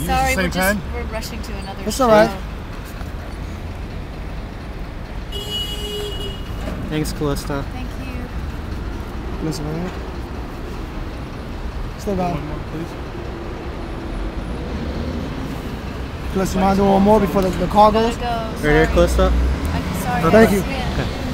Sorry, we're rushing to another show. It's alright. Thanks, Calista. Thank you. Listen, man. Still got One more, please. Calista, you mind doing one more before the car goes? Gotta go. Right here, Calista. Sorry. Thank you. Yeah. Okay.